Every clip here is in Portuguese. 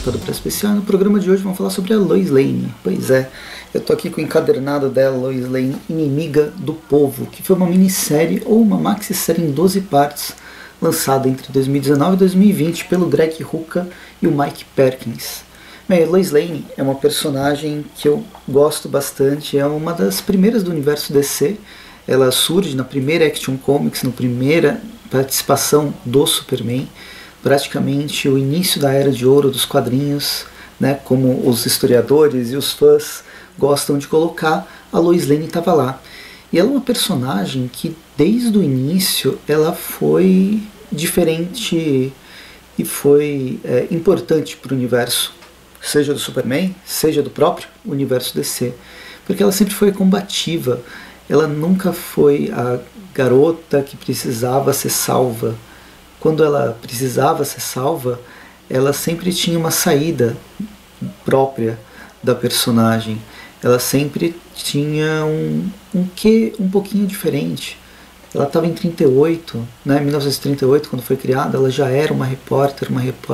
Mágica do Preço Especial. No programa de hoje vamos falar sobre a Lois Lane. Pois é, eu tô aqui com o encadernado dela, Lois Lane, Inimiga do Povo, que foi uma minissérie ou uma maxi-série em 12 partes, lançada entre 2019 e 2020 pelo Greg Rucka e o Mike Perkins. Bem, a Lois Lane é uma personagem que eu gosto bastante, é uma das primeiras do universo DC. Ela surge na primeira Action Comics, na primeira participação do Superman, praticamente o início da Era de Ouro dos quadrinhos, né, como os historiadores e os fãs gostam de colocar, a Lois Lane estava lá. E ela é uma personagem que desde o início ela foi diferente e foi importante para o universo, seja do Superman, seja do próprio universo DC, porque ela sempre foi combativa, ela nunca foi a garota que precisava ser salva. Quando ela precisava ser salva, ela sempre tinha uma saída própria da personagem. Ela sempre tinha um quê um pouquinho diferente. Ela estava em 38, né, 1938, quando foi criada, ela já era uma repórter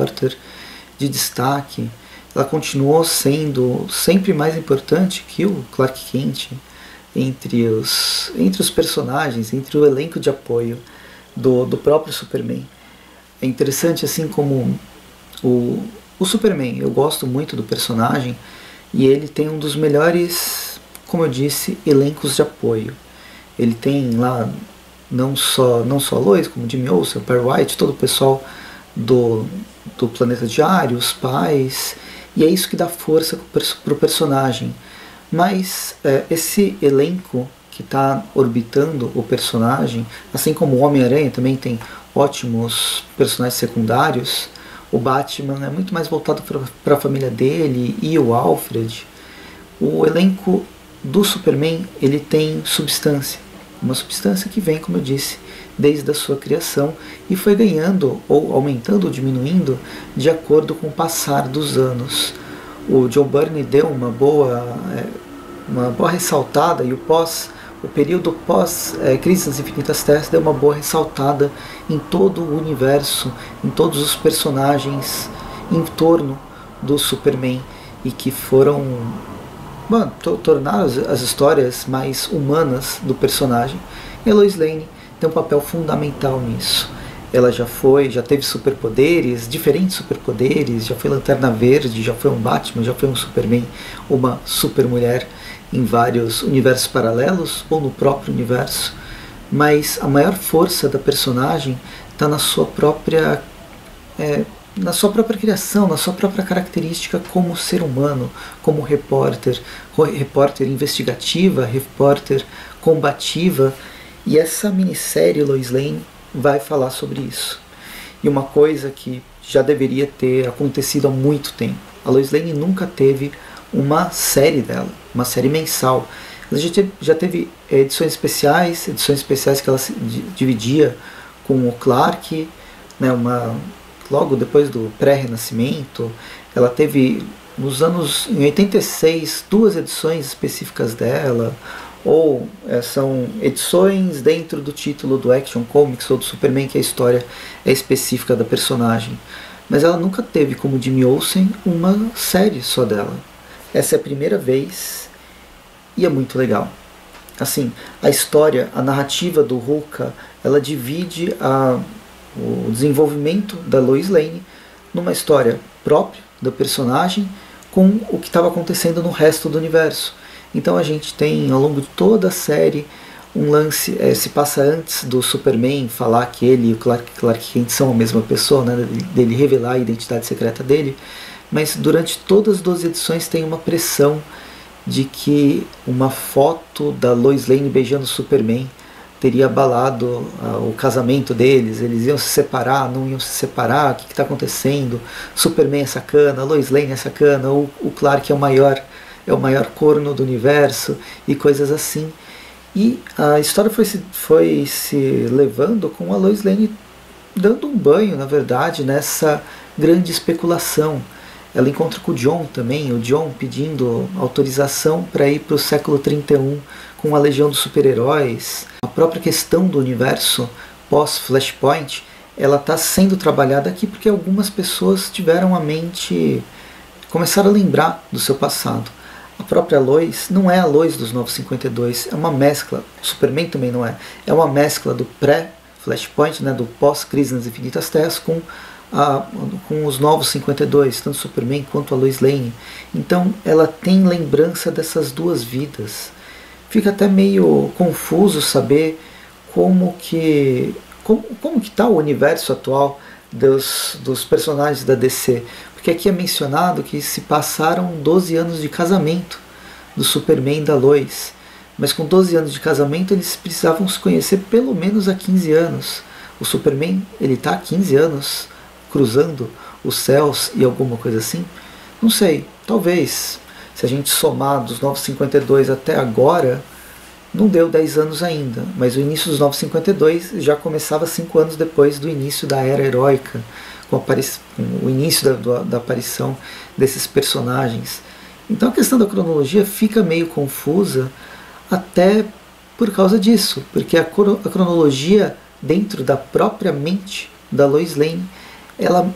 de destaque. Ela continuou sendo sempre mais importante que o Clark Kent entre os personagens, entre o elenco de apoio do próprio Superman. É interessante, assim como o Superman, eu gosto muito do personagem e ele tem um dos melhores, como eu disse, elencos de apoio. Ele tem lá não só a Lois, como Jimmy Olsen, Perry White, todo o pessoal do Planeta Diário, os pais, e é isso que dá força para o personagem. Mas esse elenco que está orbitando o personagem, assim como o Homem-Aranha também tem ótimos personagens secundários, o Batman é muito mais voltado para a família dele e o Alfred. O elenco do Superman, ele tem substância, uma substância que vem, como eu disse, desde a sua criação e foi ganhando ou aumentando ou diminuindo de acordo com o passar dos anos. O John Byrne deu uma boa ressaltada e o período pós Crise das Infinitas Terras deu uma boa ressaltada em todo o universo, em todos os personagens em torno do Superman e que foram tornaram as histórias mais humanas do personagem. E a Lois Lane tem um papel fundamental nisso. Ela já teve superpoderes, diferentes superpoderes, já foi Lanterna Verde, já foi um Batman, já foi um Superman, uma supermulher em vários universos paralelos ou no próprio universo, mas a maior força da personagem está na sua própria criação, na sua própria característica como ser humano, como repórter investigativa, repórter combativa, e essa minissérie Lois Lane vai falar sobre isso. E uma coisa que já deveria ter acontecido há muito tempo, a Lois Lane nunca teve uma série dela, uma série mensal. Ela já teve edições especiais que ela se dividia com o Clark, né, logo depois do pré-renascimento. Ela teve em 86 duas edições específicas dela, ou são edições dentro do título do Action Comics ou do Superman, que a história é específica da personagem. Mas ela nunca teve, como Jimmy Olsen, uma série só dela. Essa é a primeira vez e é muito legal. Assim, a história, a narrativa do Rucka, ela divide o desenvolvimento da Lois Lane numa história própria da personagem com o que estava acontecendo no resto do universo. Então a gente tem, ao longo de toda a série, um lance, se passa antes do Superman falar que ele e o Clark Kent são a mesma pessoa, né, dele revelar a identidade secreta dele, mas durante todas as 12 edições tem uma pressão de que uma foto da Lois Lane beijando o Superman teria abalado o casamento deles, eles iam se separar, não iam se separar, o que está acontecendo, Superman é sacana, Lois Lane é sacana, o Clark é o maior corno do universo e coisas assim. E a história foi se levando com a Lois Lane dando um banho, na verdade, nessa grande especulação. Ela encontra com o John também, o John pedindo autorização para ir para o século 31 com a Legião dos Super-Heróis. A própria questão do universo pós-Flashpoint, ela está sendo trabalhada aqui porque algumas pessoas tiveram a mente começaram a lembrar do seu passado. A própria Lois não é a Lois dos 952, é uma mescla. O Superman também não é. É uma mescla do pré-Flashpoint, né, do pós-Crise nas Infinitas Terras, com os novos 52, tanto Superman quanto a Lois Lane. Então ela tem lembrança dessas duas vidas. Fica até meio confuso saber como que está o universo atual dos personagens da DC. Porque aqui é mencionado que se passaram 12 anos de casamento do Superman e da Lois. Mas com 12 anos de casamento eles precisavam se conhecer pelo menos há 15 anos. O Superman, ele está há 15 anos cruzando os céus e alguma coisa assim? Não sei, talvez. Se a gente somar dos 952 até agora, não deu 10 anos ainda. Mas o início dos 952 já começava 5 anos depois do início da Era Heróica, com o início da aparição desses personagens. Então a questão da cronologia fica meio confusa até por causa disso, porque a cronologia dentro da própria mente da Lois Lane, ela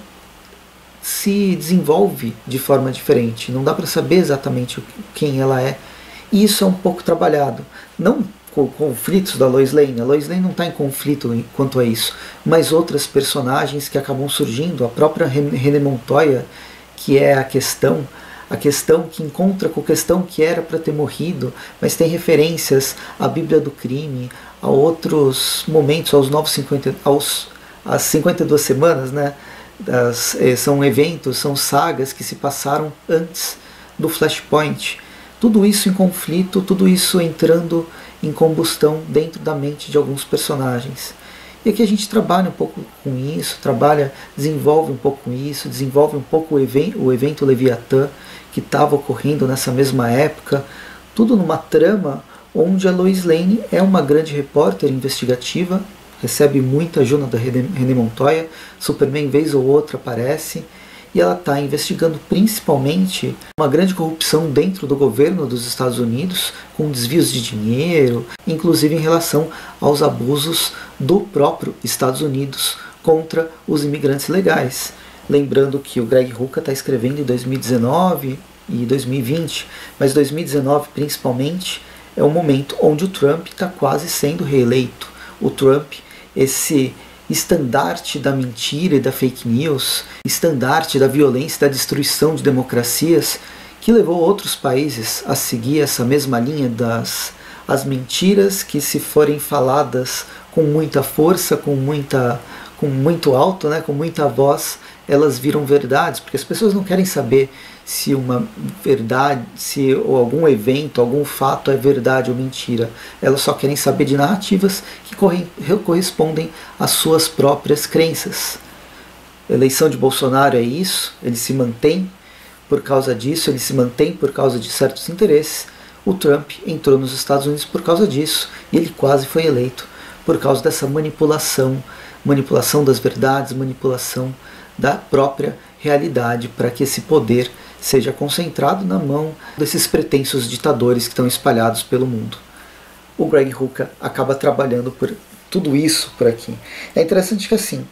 se desenvolve de forma diferente. Não dá para saber exatamente quem ela é. E isso é um pouco trabalhado. Não com conflitos da Lois Lane. A Lois Lane não está em conflito quanto a isso. Mas outras personagens que acabam surgindo. A própria René Montoya, que é a questão que encontra com a questão que era para ter morrido, mas tem referências à Bíblia do Crime, a outros momentos, às 52 semanas, né? São eventos, são sagas que se passaram antes do Flashpoint. Tudo isso em conflito, tudo isso entrando em combustão dentro da mente de alguns personagens. E aqui a gente trabalha um pouco com isso, desenvolve um pouco com isso, desenvolve um pouco o evento Leviatã, que estava ocorrendo nessa mesma época, tudo numa trama onde a Lois Lane é uma grande repórter investigativa, recebe muita ajuda da René Montoya, Superman vez ou outra aparece, e ela está investigando principalmente uma grande corrupção dentro do governo dos Estados Unidos, com desvios de dinheiro, inclusive em relação aos abusos do próprio Estados Unidos contra os imigrantes legais. Lembrando que o Greg Rucka está escrevendo em 2019 e 2020, mas 2019 principalmente é o momento onde o Trump está quase sendo reeleito. O Trump, esse estandarte da mentira e da fake news, estandarte da violência e da destruição de democracias, que levou outros países a seguir essa mesma linha as mentiras que, se forem faladas com muita força, com muito alto, né, com muita voz, elas viram verdades, porque as pessoas não querem saber se uma verdade, se algum evento, algum fato é verdade ou mentira. Elas só querem saber de narrativas que correspondem às suas próprias crenças. A eleição de Bolsonaro é isso, ele se mantém por causa disso, ele se mantém por causa de certos interesses. O Trump entrou nos Estados Unidos por causa disso, e ele quase foi eleito por causa dessa manipulação das verdades, manipulação da própria realidade, para que esse poder seja concentrado na mão desses pretensos ditadores que estão espalhados pelo mundo. O Greg Rucka acaba trabalhando por tudo isso por aqui. É interessante que assim,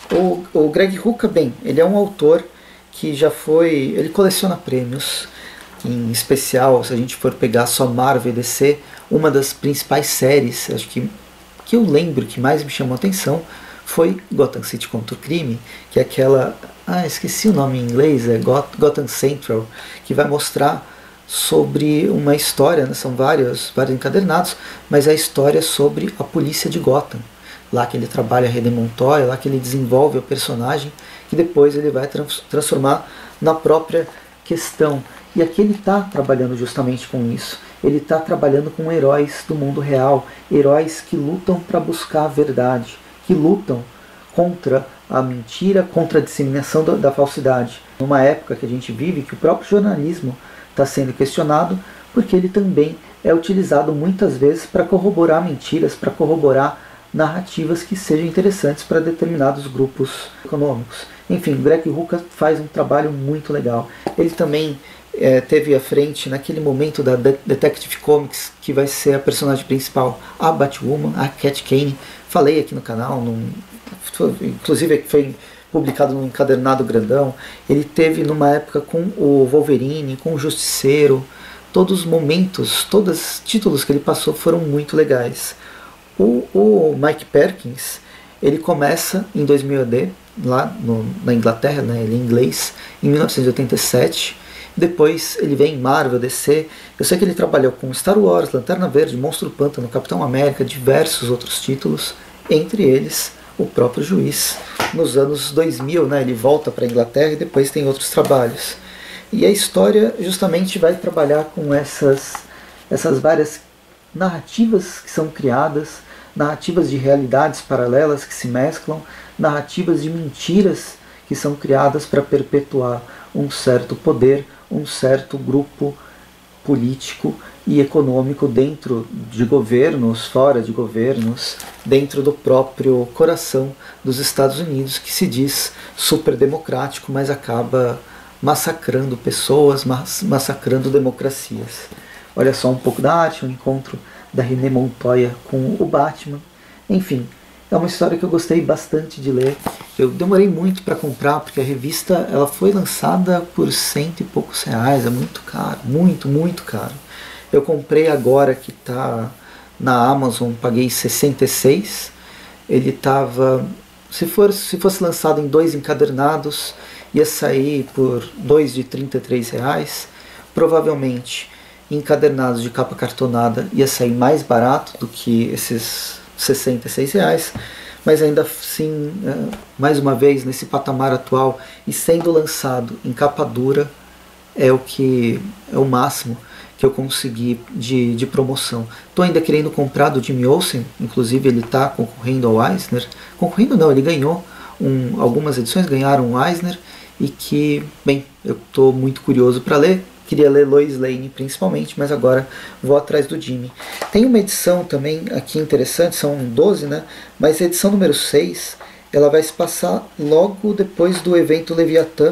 o Greg Rucka, bem, ele é um autor que ele coleciona prêmios, em especial, se a gente for pegar só Marvel e DC, uma das principais séries, acho que eu lembro que mais me chamou a atenção, foi Gotham City contra o Crime, que é aquela... esqueci o nome em inglês, é Gotham Central, que vai mostrar sobre uma história, né, são vários encadernados, mas é a história sobre a polícia de Gotham. Lá que ele trabalha a René Montoya, lá que ele desenvolve o personagem, que depois ele vai transformar na própria questão. E aqui ele está trabalhando justamente com isso. Ele está trabalhando com heróis do mundo real, heróis que lutam para buscar a verdade, que lutam contra a mentira, contra a disseminação da falsidade. Numa época que a gente vive, que o próprio jornalismo está sendo questionado, porque ele também é utilizado muitas vezes para corroborar mentiras, para corroborar narrativas que sejam interessantes para determinados grupos econômicos. Enfim, o Greg Rucka faz um trabalho muito legal. Ele também teve à frente, naquele momento da Detective Comics, que vai ser a personagem principal, a Batwoman, a Cat Kane. Falei aqui no canal, inclusive foi publicado num encadernado grandão. Ele teve numa época com o Wolverine, com o Justiceiro. Todos os momentos, todos os títulos que ele passou foram muito legais. O Mike Perkins, ele começa em 2000 AD, lá na Inglaterra, né, ele é inglês, em 1987. Depois ele vem em Marvel, DC. Eu sei que ele trabalhou com Star Wars, Lanterna Verde, Monstro do Pântano, Capitão América, diversos outros títulos, entre eles o próprio Juiz. Nos anos 2000, né, ele volta para a Inglaterra e depois tem outros trabalhos. E a história justamente vai trabalhar com essas várias narrativas que são criadas, narrativas de realidades paralelas que se mesclam, narrativas de mentiras que são criadas para perpetuar um certo poder, um certo grupo político e econômico dentro de governos, fora de governos, dentro do próprio coração dos Estados Unidos, que se diz super democrático, mas acaba massacrando pessoas, massacrando democracias. Olha só um pouco da arte, um encontro da René Montoya com o Batman. Enfim, é uma história que eu gostei bastante de ler. Eu demorei muito para comprar, porque a revista ela foi lançada por R$100 e poucos, é muito caro, muito, muito caro. Eu comprei agora que está na Amazon, paguei 66. Ele estava, se fosse lançado em 2 encadernados, ia sair por 2 de R$33. Provavelmente encadernados de capa cartonada ia sair mais barato do que esses R$66, mas ainda assim, mais uma vez, nesse patamar atual e sendo lançado em capa dura, é o máximo que eu consegui de promoção. Estou ainda querendo comprar do Jimmy Olsen, inclusive ele está concorrendo ao Eisner. Concorrendo não, ele ganhou, algumas edições ganharam o Eisner, e que, bem, eu estou muito curioso para ler. Queria ler Lois Lane principalmente, mas agora vou atrás do Jimmy. Tem uma edição também aqui interessante, são 12, né? Mas a edição número 6, ela vai se passar logo depois do evento Leviatã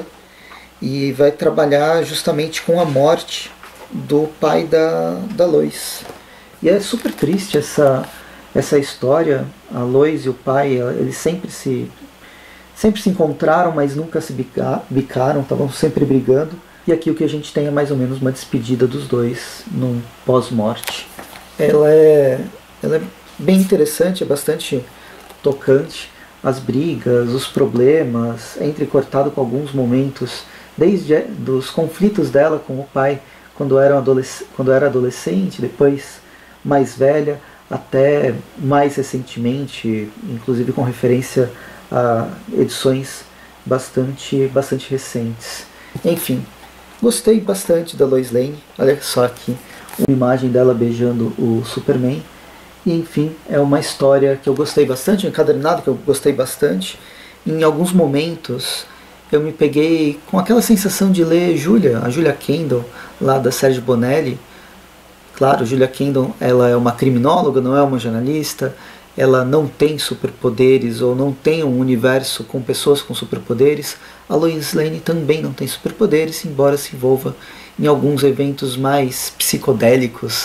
e vai trabalhar justamente com a morte do pai da Lois. E é super triste essa história. A Lois e o pai, eles sempre se encontraram, mas nunca se bicaram, estavam sempre brigando. E aqui o que a gente tem é mais ou menos uma despedida dos dois num pós-morte. Ela é bem interessante, é bastante tocante. As brigas, os problemas, é entrecortado com alguns momentos, desde dos conflitos dela com o pai quando era adolescente, depois mais velha, até mais recentemente, inclusive com referência a edições bastante recentes. Enfim, gostei bastante da Lois Lane. Olha só aqui uma imagem dela beijando o Superman. E enfim, é uma história que eu gostei bastante, um encadernado que eu gostei bastante. Em alguns momentos eu me peguei com aquela sensação de ler a Julia Kendall, lá da Serge Bonelli. Claro, Julia Kendall, ela é uma criminóloga, não é uma jornalista. Ela não tem superpoderes ou não tem um universo com pessoas com superpoderes. A Lois Lane também não tem superpoderes, embora se envolva em alguns eventos mais psicodélicos,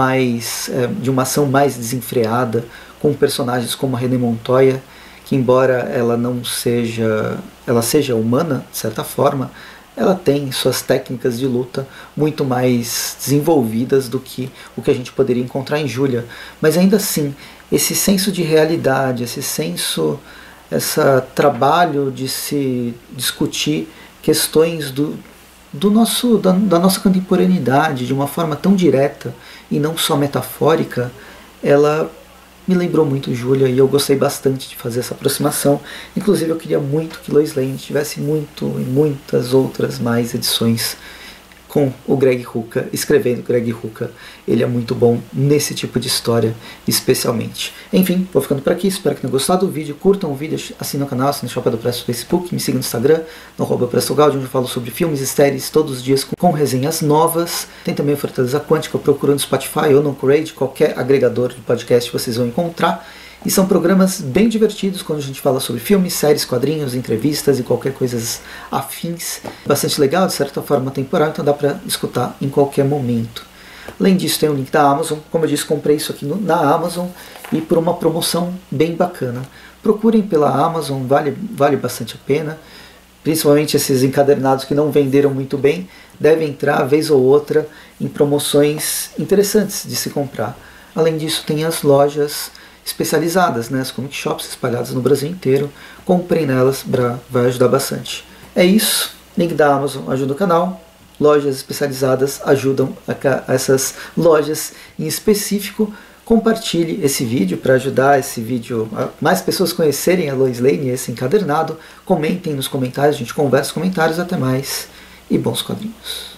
de uma ação mais desenfreada, com personagens como a René Montoya, que embora ela seja humana, de certa forma, ela tem suas técnicas de luta muito mais desenvolvidas do que o que a gente poderia encontrar em Julia. Mas ainda assim, esse senso de realidade, esse trabalho de se discutir questões da nossa contemporaneidade de uma forma tão direta e não só metafórica, ela me lembrou muito Julia e eu gostei bastante de fazer essa aproximação. Inclusive eu queria muito que Lois Lane tivesse muitas outras mais edições com o Greg Rucka, escrevendo Greg Rucka. Ele é muito bom nesse tipo de história, especialmente. Enfim, vou ficando por aqui, espero que tenham gostado do vídeo, curtam o vídeo, assinem o canal, assinem o Shop do Presto no Facebook, me sigam no Instagram, no @PrestoGaudi, onde eu falo sobre filmes e séries todos os dias com resenhas novas. Tem também o Fortaleza Quântica, procurando no Spotify ou no Crade, qualquer agregador de podcast vocês vão encontrar. E são programas bem divertidos quando a gente fala sobre filmes, séries, quadrinhos, entrevistas e qualquer coisa afins. Bastante legal, de certa forma temporal, então dá para escutar em qualquer momento. Além disso, tem o link da Amazon. Como eu disse, comprei isso aqui na Amazon e por uma promoção bem bacana. procurem pela Amazon, vale bastante a pena. Principalmente esses encadernados que não venderam muito bem, devem entrar vez ou outra em promoções interessantes de se comprar. Além disso, tem as lojas especializadas, né, as comic shops espalhadas no Brasil inteiro. Comprem nelas, vai ajudar bastante. É isso, link da Amazon ajuda o canal, lojas especializadas ajudam essas lojas em específico. Compartilhe esse vídeo para ajudar esse vídeo a mais pessoas conhecerem a Lois Lane e esse encadernado. Comentem nos comentários, a gente conversa nos comentários. Até mais e bons quadrinhos.